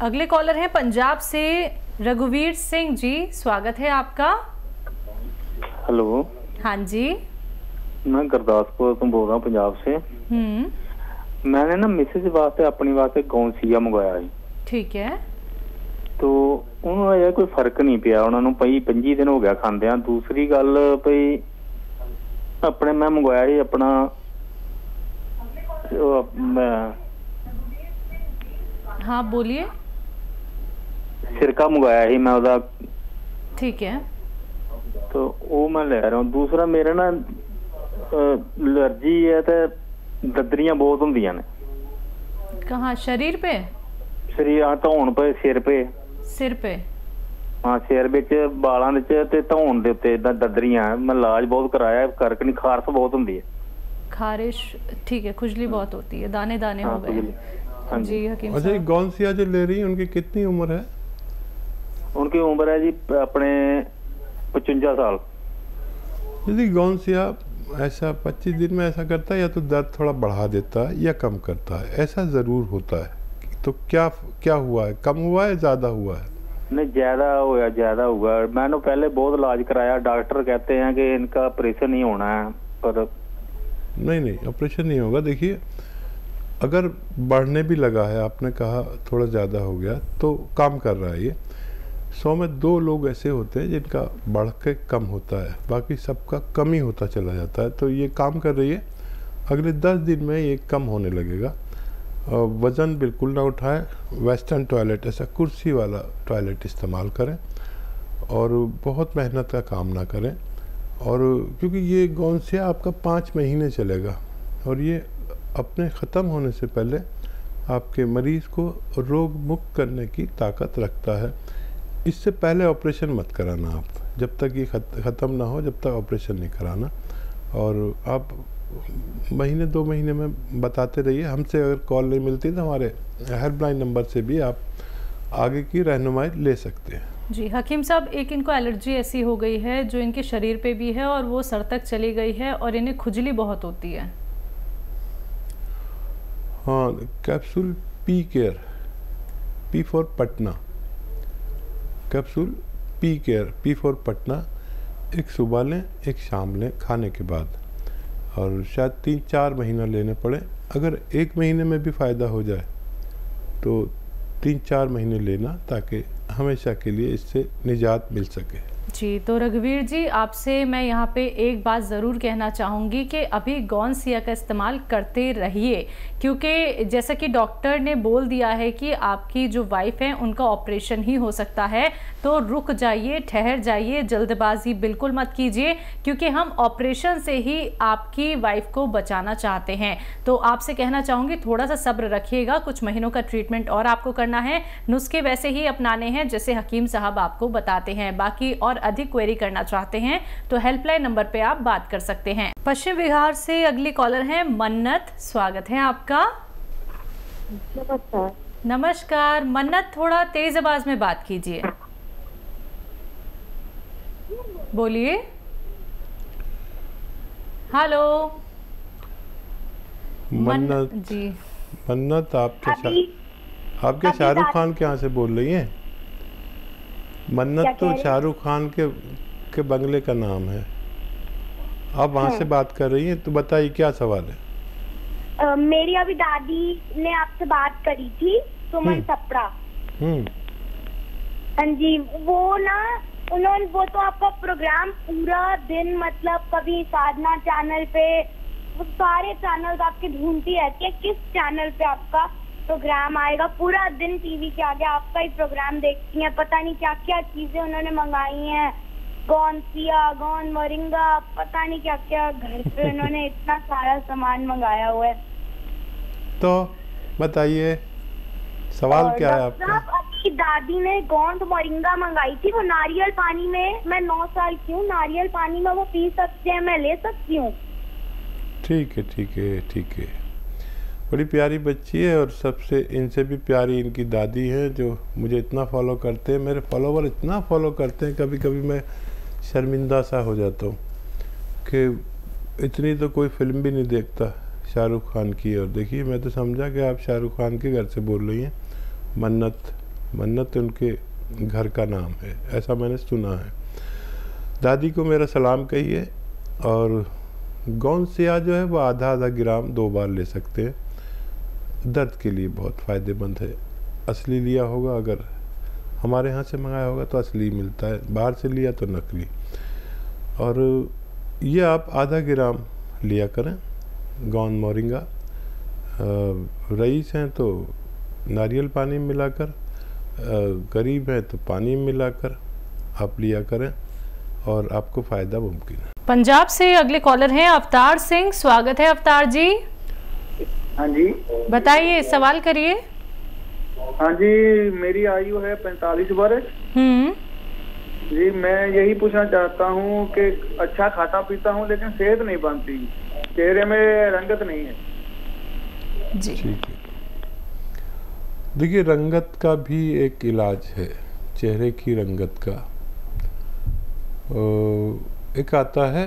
अगले कॉलर हैं पंजाब से रघुवीर सिंह जी, स्वागत है आपका। हेलो। हाँ जी, मैं गुरदासपुर तो बोल रहा हूँ पंजाब से। मैंने ना मिसेज वास्ते अपनी वास्ते गौंसिया मंगवाया है। ठीक है। तो उन्होंने यार कोई फर्क नहीं पिया, उन्होंने पई 25 दिन हो गया खांदे। दूसरी गल पई अपने मैं मंगवाया ही अपना हाँ बोलिए। सिरका मंगवाया ही मैं उदा। ठीक है। तो वो मैं ले रहा हूँ। दूसरा मेरे ना एलर्जी है तो ददरियां बहुत होंदियां ने। कहाँ, शरीर पे? शरीर धौन पे, सिर पे। सिर पे? हाँ, सिर विच बालां विच ते धौन दे उत्ते ददरियां। मैं इलाज बहुत कराया, फर्क नहीं, खारस बहुत होंदी है। खारिश, ठीक है, खुजली बहुत होती है, दाने दाने हो गए। हाँ जी हकीम अच्छा, गौंसिया जो ले रही है उनकी कितनी उम्र है? उनकी उम्र है जी अपने 55 साल। यदि गौंसिया ऐसा 25 दिन में ऐसा करता है, या तो दर्द थोड़ा बढ़ा देता है या कम करता है, ऐसा ज़रूर होता है। तो क्या क्या हुआ है, कम हुआ है, ज़्यादा हुआ है? नहीं, ज़्यादा हुआ। मैंने पहले बहुत इलाज कराया, डॉक्टर कहते हैं कि इनका ऑपरेशन नहीं होना है, पर नहीं, ऑपरेशन नहीं होगा। देखिए, अगर बढ़ने भी लगा है, आपने कहा थोड़ा ज़्यादा हो गया, तो काम कर रहा है ये। 100 में 2 लोग ऐसे होते हैं जिनका बढ़ के कम होता है, बाकी सबका कम ही होता चला जाता है। तो ये काम कर रही है, अगले 10 दिन में ये कम होने लगेगा। वज़न बिल्कुल ना उठाए, वेस्टर्न टॉयलेट, ऐसा कुर्सी वाला टॉयलेट इस्तेमाल करें, और बहुत मेहनत का काम ना करें। और क्योंकि ये गौंसिया आपका 5 महीने चलेगा, और ये अपने ख़त्म होने से पहले आपके मरीज़ को रोग मुक्त करने की ताकत रखता है। इससे पहले ऑपरेशन मत कराना आप, जब तक ये ख़त्म ना हो, जब तक ऑपरेशन नहीं कराना। और आप महीने 2 महीने में बताते रहिए। हमसे अगर कॉल नहीं मिलती तो हमारे हेल्पलाइन नंबर से भी आप आगे की रहनुमाई ले सकते हैं। जी हकीम साहब, एक इनको एलर्जी ऐसी हो गई है जो इनके शरीर पे भी है और वो सर तक चली गई है, और इन्हें खुजली बहुत होती है। हाँ, capsule P care, P for Patna, capsule P care, P for Patna, एक सुबह लें, एक शाम लें खाने के बाद, और शायद 3-4 महीना लेने पड़े। अगर 1 महीने में भी फ़ायदा हो जाए तो 3-4 महीने लेना, ताकि हमेशा के लिए इससे निजात मिल सके। जी, तो रघुवीर जी, आपसे मैं यहाँ पे एक बात ज़रूर कहना चाहूँगी कि अभी गौंसिया का इस्तेमाल करते रहिए, क्योंकि जैसा कि डॉक्टर ने बोल दिया है कि आपकी जो वाइफ है उनका ऑपरेशन ही हो सकता है। तो रुक जाइए, ठहर जाइए, जल्दबाजी बिल्कुल मत कीजिए, क्योंकि हम ऑपरेशन से ही आपकी वाइफ को बचाना चाहते हैं। तो आपसे कहना चाहूँगी, थोड़ा सा सब्र रखिएगा, कुछ महीनों का ट्रीटमेंट और आपको करना है, नुस्खे वैसे ही अपनाने हैं जैसे हकीम साहब आपको बताते हैं। बाकी और अधिक क्वेरी करना चाहते हैं तो हेल्पलाइन नंबर पे आप बात कर सकते हैं। पश्चिम बिहार से अगली कॉलर हैं मन्नत, स्वागत है आपका। नमस्कार। नमस्कार मन्नत, थोड़ा तेज आवाज में बात कीजिए, बोलिए। हेलो मन्नत जी। मन्नत, आपके शाहरुख खान के यहाँ से बोल रही हैं? मन्नत तो शाहरुख खान के बंगले का नाम है। आप वहाँ से बात कर रही हैं, तो बताइए क्या सवाल है? मेरी अभी दादी ने आपसे बात करी थी, सुमन सपड़ा। हाँ जी, वो ना उन्होंने, वो तो आपका प्रोग्राम पूरा दिन, मतलब कभी साधना चैनल पे, वो सारे चैनल आपके ढूंढती रहती है किस चैनल पे आपका प्रोग्राम आएगा। पूरा दिन टीवी के आगे आपका ही प्रोग्राम देखती हैं। पता नहीं क्या क्या चीजें उन्होंने मंगाई हैं, गौंसिया, गौन मोरिंगा, पता नहीं क्या क्या, घर पे उन्होंने इतना सारा सामान मंगाया हुआ है। तो बताइए सवाल क्या है आपका? अभी दादी ने गोंद मोरिंगा मंगाई थी, वो नारियल पानी में, मैं 9 साल की हूँ, नारियल पानी में वो पी सकते हैं, मैं ले सकती हूँ? ठीक है, ठीक है, ठीक है। बड़ी प्यारी बच्ची है, और सबसे इनसे भी प्यारी इनकी दादी है, जो मुझे इतना फॉलो करते हैं। मेरे फॉलोवर इतना फॉलो करते हैं, कभी कभी मैं शर्मिंदा सा हो जाता हूँ कि इतनी तो कोई फिल्म भी नहीं देखता शाहरुख खान की। और देखिए, मैं तो समझा कि आप शाहरुख खान के घर से बोल रही हैं। मन्नत, मन्नत उनके घर का नाम है, ऐसा मैंने सुना है। दादी को मेरा सलाम कहिए। और गौनसिया जो है वो आधा ग्राम 2 बार ले सकते हैं, दर्द के लिए बहुत फ़ायदेमंद है। असली लिया होगा, अगर हमारे यहाँ से मंगाया होगा तो असली मिलता है, बाहर से लिया तो नकली। और ये आप आधा ग्राम लिया करें। गौन मोरिंगा रईस हैं तो नारियल पानी में मिलाकर, गरीब हैं तो पानी में मिलाकर आप लिया करें और आपको फ़ायदा मुमकिन है। पंजाब से अगले कॉलर हैं अवतार सिंह। स्वागत है अवतार जी। हाँ जी, बताइए, सवाल करिए। हाँ जी, मेरी आयु है 45 वर्ष। जी, मैं यही पूछना चाहता हूँ कि अच्छा खाता पीता हूँ लेकिन सेहत नहीं बनती, चेहरे में रंगत नहीं है। जी ठीक है। देखिए, रंगत का भी एक इलाज है, चेहरे की रंगत का। एक आता है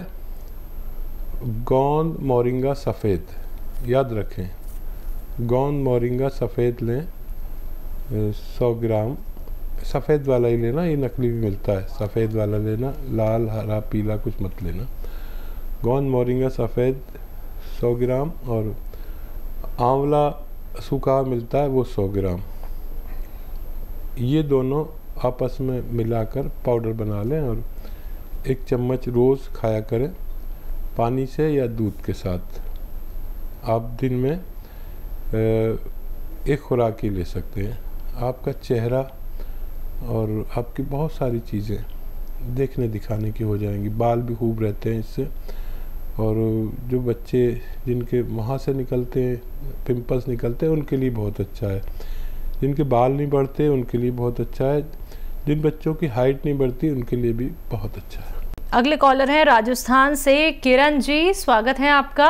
गौन मोरिंगा सफ़ेद, याद रखें, गौन मोरिंगा सफ़ेद लें 100 ग्राम। सफ़ेद वाला ही लेना, ये नकली भी मिलता है, सफ़ेद वाला लेना, लाल हरा पीला कुछ मत लेना। गौन मोरिंगा सफ़ेद 100 ग्राम और आंवला सूखा मिलता है वो 100 ग्राम। ये दोनों आपस में मिलाकर पाउडर बना लें और 1 चम्मच रोज़ खाया करें, पानी से या दूध के साथ। आप दिन में एक खुराक ही ले सकते हैं। आपका चेहरा और आपकी बहुत सारी चीज़ें देखने दिखाने की हो जाएंगी। बाल भी खूब रहते हैं इससे। और जो बच्चे जिनके वहाँ से निकलते हैं, पिंपल्स निकलते हैं, उनके लिए बहुत अच्छा है। जिनके बाल नहीं बढ़ते उनके लिए बहुत अच्छा है। जिन बच्चों की हाइट नहीं बढ़ती उनके लिए भी बहुत अच्छा है। अगले कॉलर हैं राजस्थान से किरण जी। स्वागत है आपका।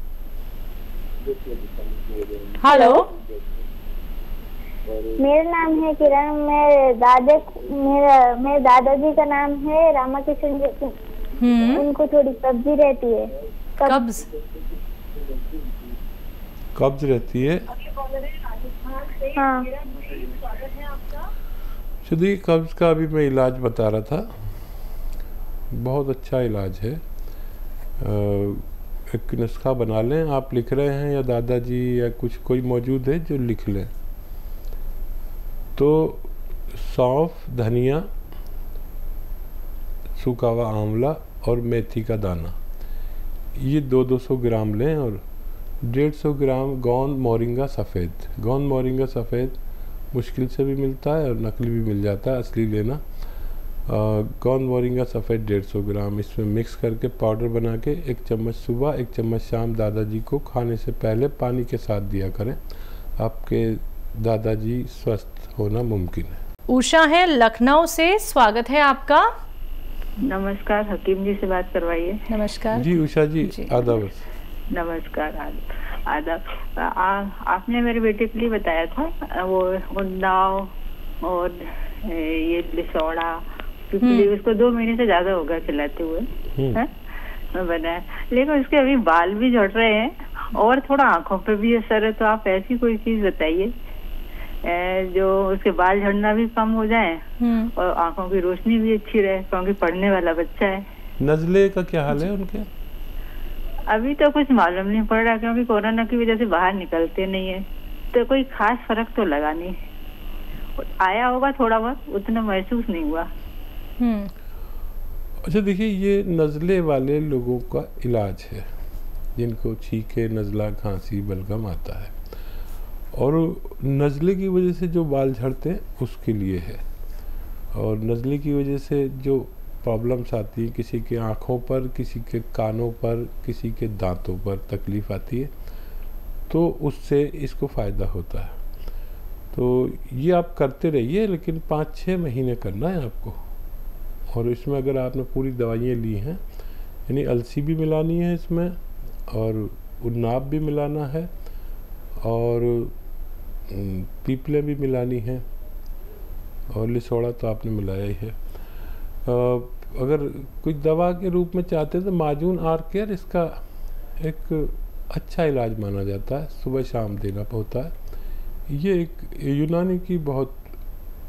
हेलो, मेरा नाम है किरण। मेरे दादाजी का नाम है रामाकृष्ण जी। उनको थोड़ी कब्जी रहती है। कब्ज रहती है। हाँ। देखिए, कब्ज का अभी मैं इलाज बता रहा था, बहुत अच्छा इलाज है। एक नुस्खा बना लें। आप लिख रहे हैं या दादाजी या कुछ कोई मौजूद है जो लिख लें। तो सौंफ, धनिया, सूखा हुआ आंवला और मेथी का दाना, ये 200 ग्राम लें और 150 ग्राम गौन मोरिंगा सफ़ेद। गौन मोरिंगा सफ़ेद मुश्किल से भी मिलता है और नकली भी मिल जाता है, असली लेना। गौन मोरिंगा सफ़ेद 150 ग्राम इसमें मिक्स करके पाउडर बना के 1 चम्मच सुबह 1 चम्मच शाम दादाजी को खाने से पहले पानी के साथ दिया करें। आपके दादाजी स्वस्थ होना मुमकिन है। उषा है लखनऊ से। स्वागत है आपका। नमस्कार, हकीम जी से बात करवाइए। नमस्कार जी उषा जी, आदाब। नमस्कार, आदाब। आपने मेरे बेटे के लिए बताया था वो उन्नाव और ये लिसोड़ा, क्योंकि उसको 2 महीने से ज्यादा होगा खिलाते हुए बनाया, लेकिन उसके अभी बाल भी झड़ रहे हैं और थोड़ा आंखों पे भी असर है। तो आप ऐसी कोई चीज बताइए जो उसके बाल झड़ना भी कम हो जाए और आंखों की रोशनी भी अच्छी रहे, क्योंकि पढ़ने वाला बच्चा है। नजले का क्या हाल है उनके? अभी तो कुछ मालूम नहीं पड़ रहा, क्योंकि कोरोना की वजह से बाहर निकलते नहीं है, तो कोई खास फर्क तो लगा नहीं। आया होगा थोड़ा बहुत, उतना महसूस नहीं हुआ। अच्छा, देखिए, ये नज़ले वाले लोगों का इलाज है जिनको छींके, नज़ला, खांसी, बलगम आता है। और नज़ले की वजह से जो बाल झड़ते हैं उसके लिए है। और नज़ले की वजह से जो प्रॉब्लम्स आती हैं, किसी के आँखों पर, किसी के कानों पर, किसी के दांतों पर तकलीफ़ आती है, तो उससे इसको फ़ायदा होता है। तो ये आप करते रहिए, लेकिन 5-6 महीने करना है आपको। और इसमें अगर आपने पूरी दवाइयाँ ली हैं, यानी अलसी भी मिलानी है इसमें और उन्नाव भी मिलाना है और पीपले भी मिलानी है और लिसोड़ा तो आपने मिलाया ही है। अगर कोई दवा के रूप में चाहते हैं तो माजून आर केयर इसका एक अच्छा इलाज माना जाता है, सुबह शाम देना होता है। ये एक यूनानी की बहुत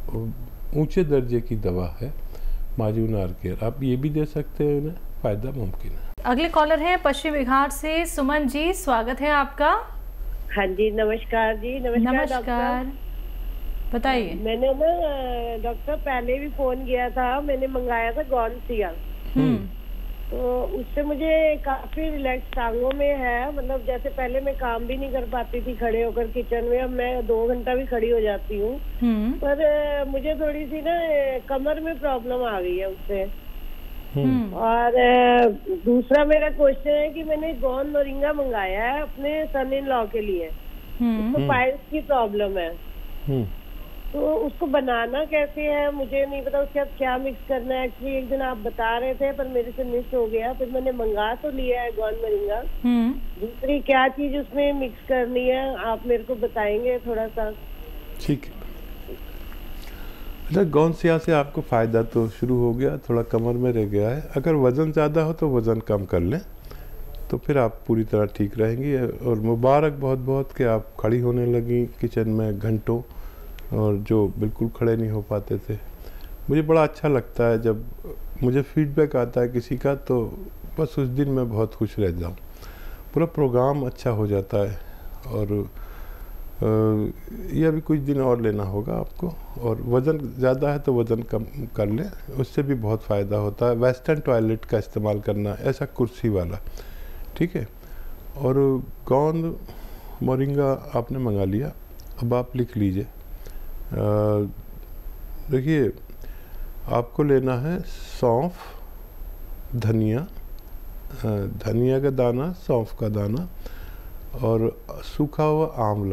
ऊंचे दर्जे की दवा है माजून आर केयर, आप ये भी दे सकते हैं, उन्हें फ़ायदा मुमकिन है। अगले कॉलर हैं पश्चिम बिहार से सुमन जी, स्वागत है आपका। हाँ जी, नमस्कार जी। नमस्कार, बताइए। मैंने ना डॉक्टर पहले भी फोन किया था, मैंने मंगाया था गॉनसिया, तो उससे मुझे काफी रिलैक्स टांगों में है। मतलब जैसे पहले मैं काम भी नहीं कर पाती थी खड़े होकर किचन में, अब मैं 2 घंटा भी खड़ी हो जाती हूँ, पर मुझे थोड़ी सी ना कमर में प्रॉब्लम आ गई है उससे। और दूसरा मेरा क्वेश्चन है कि मैंने गॉन मोरिंगा मंगाया है अपने सन इन लॉ के लिए, उसको पाइल्स की प्रॉब्लम है, तो उसको बनाना कैसे है मुझे नहीं पता, उसके साथ क्या मिक्स करना है। एक्चुअली एक दिन आप बता रहे थे पर मेरे से मिस हो गया, फिर मैंने मंगा तो लिया है गॉन मोरिंगा। दूसरी क्या चीज उसमें मिक्स करनी है आप मेरे को बताएंगे थोड़ा सा? ठीक है। अच्छा, गॉनसिया से आपको फ़ायदा तो शुरू हो गया, थोड़ा कमर में रह गया है। अगर वज़न ज़्यादा हो तो वज़न कम कर लें, तो फिर आप पूरी तरह ठीक रहेंगी। और मुबारक बहुत बहुत कि आप खड़ी होने लगी किचन में घंटों, और जो बिल्कुल खड़े नहीं हो पाते थे। मुझे बड़ा अच्छा लगता है जब मुझे फीडबैक आता है किसी का, तो बस उस दिन मैं बहुत खुश रह जाऊँ, पूरा प्रोग्राम अच्छा हो जाता है। और ये अभी कुछ दिन और लेना होगा आपको, और वज़न ज़्यादा है तो वज़न कम कर लें, उससे भी बहुत फ़ायदा होता है। वेस्टर्न टॉयलेट का इस्तेमाल करना, ऐसा कुर्सी वाला, ठीक है। और गॉन मोरिंगा आपने मंगा लिया, अब आप लिख लीजिए। देखिए, आपको लेना है सौंफ, धनिया, धनिया का दाना, सौंफ का दाना, और सूखा हुआ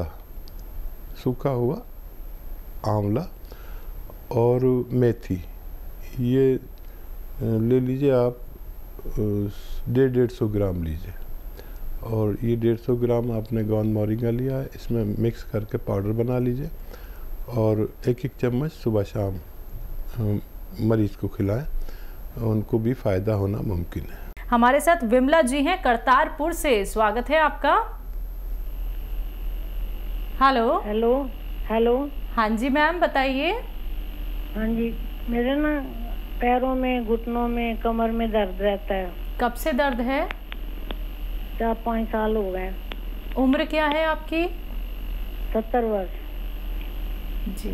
आंवला और मेथी, ये ले लीजिए आप 150 ग्राम लीजिए। और ये 150 ग्राम आपने गॉन मोरिंगा लिया है, इसमें मिक्स करके पाउडर बना लीजिए, और 1-1 चम्मच सुबह शाम मरीज को खिलाएं, उनको भी फ़ायदा होना मुमकिन है। हमारे साथ विमला जी हैं करतारपुर से, स्वागत है आपका। Hello hello. हाँ जी मैम, बताइए। हाँ जी, मेरे ना पैरों में, घुटनों में, कमर में दर्द रहता है। कब से दर्द है? 4-5 साल हो गए। उम्र क्या है आपकी? 70 वर्ष जी।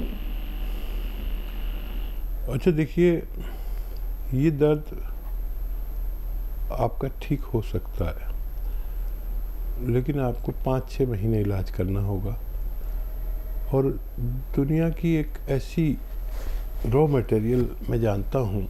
अच्छा, देखिए, ये दर्द आपका ठीक हो सकता है, लेकिन आपको 5-6 महीने इलाज करना होगा। और दुनिया की एक ऐसी रॉ मटेरियल मैं जानता हूँ,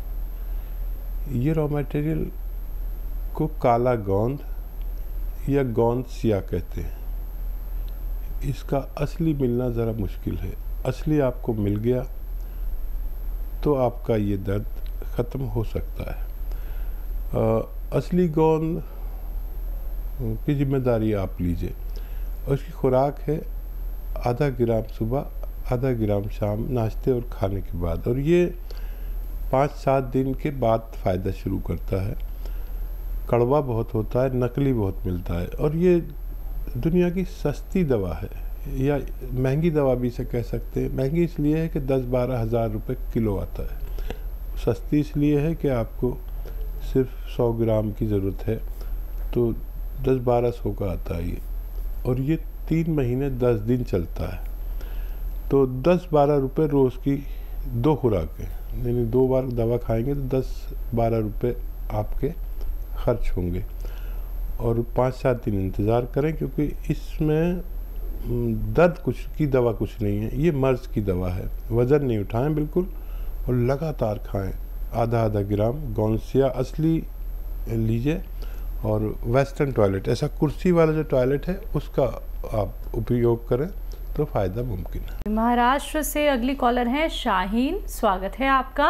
ये रॉ मटेरियल को काला गोंद या गॉनसिया कहते हैं। इसका असली मिलना ज़रा मुश्किल है। असली आपको मिल गया तो आपका ये दर्द ख़त्म हो सकता है। असली गोंद की जिम्मेदारी आप लीजिए। उसकी खुराक है आधा ग्राम सुबह, आधा ग्राम शाम, नाश्ते और खाने के बाद, और ये 5-7 दिन के बाद फ़ायदा शुरू करता है। कड़वा बहुत होता है, नकली बहुत मिलता है, और ये दुनिया की सस्ती दवा है, या महंगी दवा भी इसे कह सकते हैं। महंगी इसलिए है कि 10-12 हज़ार रुपये किलो आता है। सस्ती इसलिए है कि आपको सिर्फ 100 ग्राम की ज़रूरत है, तो 10-1200 का आता है ये, और ये 3 महीने 10 दिन चलता है। तो 10-12 रुपये रोज़ की 2 खुराकें, यानी 2 बार दवा खाएंगे तो 10-12 रुपये आपके खर्च होंगे। और 5-7 दिन इंतज़ार करें, क्योंकि इसमें दर्द की दवा कुछ नहीं है, ये मर्ज़ की दवा है। वज़न नहीं उठाएं बिल्कुल, और लगातार खाएं। आधा ग्राम गॉनसिया असली लीजिए, और वेस्टर्न टॉयलेट, ऐसा कुर्सी वाला जो टॉयलेट है उसका आप उपयोग करें तो फ़ायदा मुमकिन है। महाराष्ट्र से अगली कॉलर हैं शाहीन, स्वागत है आपका।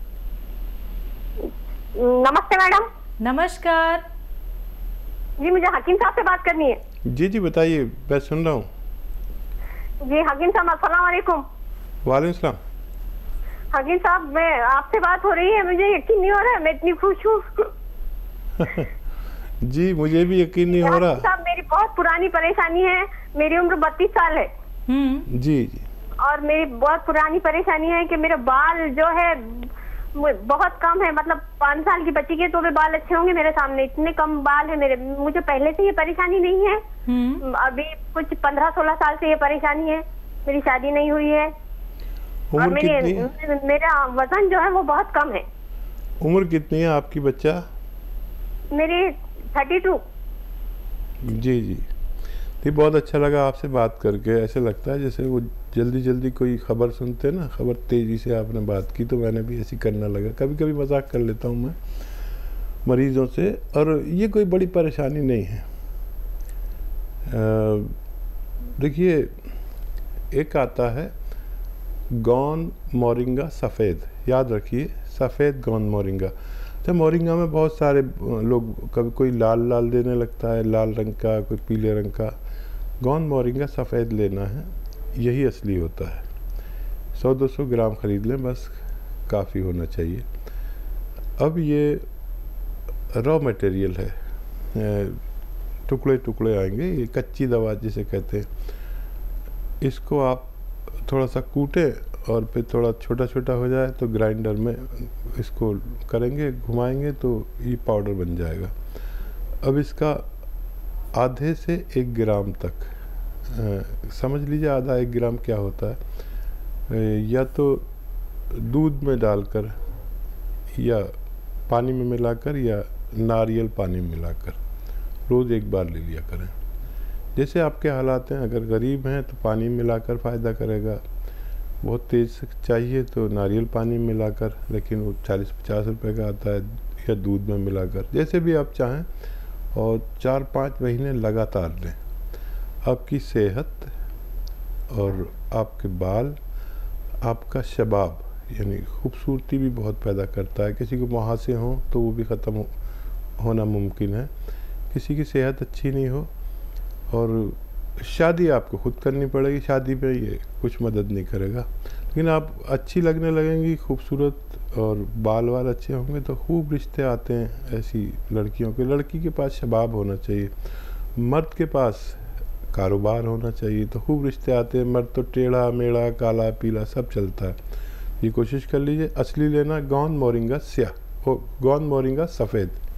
नमस्ते मैडम। नमस्कार जी, मुझे हकीम साहब से बात करनी है। जी बताइए, मैं सुन रहा हूँ। जी हकीम साहब, अस्सलाम वालेकुम। वालेकुम सलाम। हकीम साहब, मैं आपसे बात हो रही है, मुझे यकीन नहीं हो रहा है, मैं इतनी खुश हूँ। जी मुझे भी यकीन नहीं हो रहा। साहब, मेरी बहुत पुरानी परेशानी है, मेरी उम्र 32 साल है। जी। और मेरी बहुत पुरानी परेशानी है कि मेरे बाल जो है बहुत कम है, मतलब 5 साल की बच्ची के तो भी बाल अच्छे होंगे, मेरे सामने इतने कम बाल है मेरे। मुझे पहले से ये परेशानी नहीं है, अभी कुछ 15-16 साल से ये परेशानी है। मेरी शादी नहीं हुई है और मेरा वजन जो है वो बहुत कम है। उम्र कितनी है आपकी बच्चा? मेरी 32। जी जी, ये बहुत अच्छा लगा आपसे बात करके। ऐसे लगता है जैसे वो जल्दी जल्दी कोई खबर सुनते हैं ना, खबर तेज़ी से आपने बात की, तो मैंने भी ऐसी करना लगा। कभी कभी मजाक कर लेता हूँ मैं मरीज़ों से, और ये कोई बड़ी परेशानी नहीं है। देखिए, एक आता है गौन मोरिंगा सफ़ेद, याद रखिए, सफ़ेद गौन मोरिंगा। तो मोरिंगा में बहुत सारे लोग, कभी कोई लाल लाल देने लगता है, लाल रंग का, कोई पीले रंग का। गौन मोरिंगा सफ़ेद लेना है, यही असली होता है। 100-200 ग्राम ख़रीद लें, बस काफ़ी होना चाहिए। अब ये रॉ मटेरियल है, टुकड़े टुकड़े आएंगे, ये कच्ची दवा जिसे कहते हैं। इसको आप थोड़ा सा कूटें और फिर थोड़ा छोटा छोटा हो जाए तो ग्राइंडर में इसको करेंगे, घुमाएंगे तो ये पाउडर बन जाएगा। अब इसका आधे से 1 ग्राम तक, समझ लीजिए आधा 1 ग्राम क्या होता है, या तो दूध में डालकर या पानी में मिलाकर या नारियल पानी में मिलाकर रोज़ 1 बार ले लिया करें। जैसे आपके हालात हैं, अगर गरीब हैं तो पानी मिलाकर फ़ायदा करेगा, बहुत तेज़ चाहिए तो नारियल पानी मिलाकर, लेकिन वो 40-50 रुपए का आता है, या दूध में मिलाकर, जैसे भी आप चाहें। और 4-5 महीने लगातार लें। आपकी सेहत और आपके बाल, आपका शबाब यानी खूबसूरती भी बहुत पैदा करता है। किसी को मुहासे हों तो वो भी ख़त्म होना मुमकिन है, किसी की सेहत अच्छी नहीं हो। और शादी आपको खुद करनी पड़ेगी, शादी पे ये कुछ मदद नहीं करेगा, लेकिन आप अच्छी लगने लगेंगी, खूबसूरत, और बाल वाल अच्छे होंगे तो खूब रिश्ते आते हैं ऐसी लड़कियों के। लड़की के पास शबाब होना चाहिए, मर्द के पास कारोबार होना चाहिए, तो खूब रिश्ते आते हैं। मर्द तो टेढ़ा मेढ़ा, काला पीला सब चलता है। ये कोशिश कर लीजिए। असली लेना गौन मोरिंगा स्याह, गौन मोरिंगा सफ़ेद।